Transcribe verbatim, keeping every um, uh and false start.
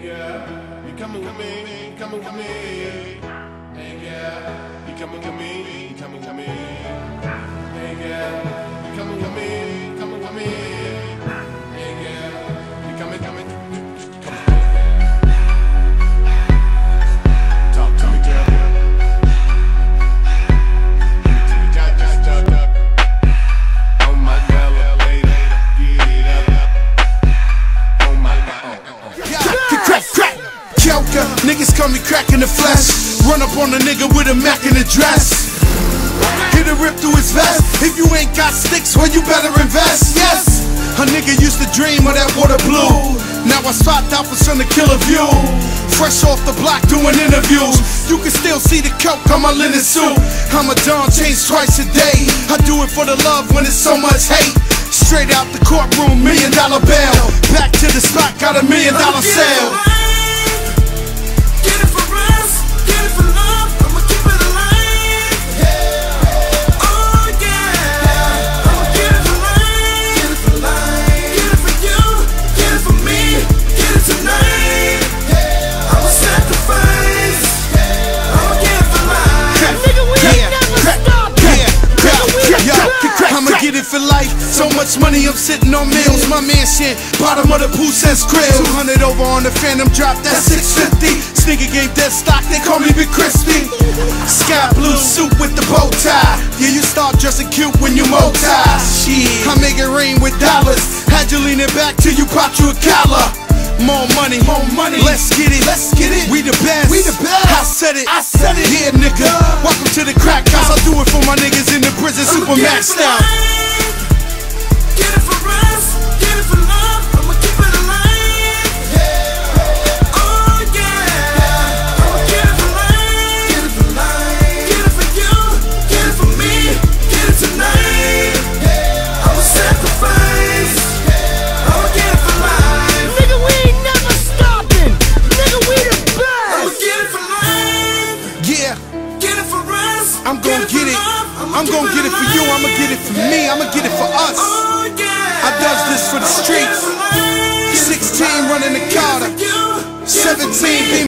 girl, you coming with me, coming with me. Hey girl, you coming with me, coming with me. Hey girl, you coming with me, coming with me. Hey girl, you coming, coming, coming. Talk to me, girl. Oh my God, lady, get it up. Oh my God, oh, oh. Crack, crack, Kelka, niggas call me crack in the flesh. Run up on a nigga with a Mac in the dress. Hit a rip through his vest. If you ain't got sticks, well you better invest. Yes, a nigga used to dream of that water blue. Now I swapped out for some to kill a view. Fresh off the block doing interviews. You can still see the coke on my linen suit. I'm a Don, change twice a day. I do it for the love when it's so much hate. Straight out the courtroom, million dollar bail. Back to the spot, got a million dollar sale. Get it for us, get it for love, I'ma keep it alive. Oh yeah, I'ma get it for life. Get it for life, get it for you, get it for me, get it tonight. I'ma sacrifice, I'ma get it for life. Nigga, we ain't never stopping. I'ma get it for life. So much money, I'm sitting on meals. My mansion, bottom of the pool says grill. Two hundred over on the Phantom drop, that's six fifty. Sneaker game dead stock, they call me Big Crispy. Sky blue suit with the bow tie. Yeah, you start dressing cute when you multi. Shit, I make it rain with dollars. Had you lean it back till you popped you a collar. More money, more money. Let's get it, let's get it. We the best, we the best. I said it, I said it. Yeah, nigga. Welcome to the crack house. I do it for my niggas in the prison, super maxed out. Get it for us, get it for love, I'ma keep it alive. Oh yeah, I'ma get it for life. Get it for life, get it for you, get it for me, get it tonight. I'ma sacrifice, I'ma get it for life. Nigga, we ain't never stopping. Nigga, we the best. I'ma get it for life. Yeah, Get it for us. I'm gonna get it. I'm gonna get it for you. I'ma get it for me. I'ma get it for us. Oh yeah, I does this for the streets. sixteen running the Carter. seventeen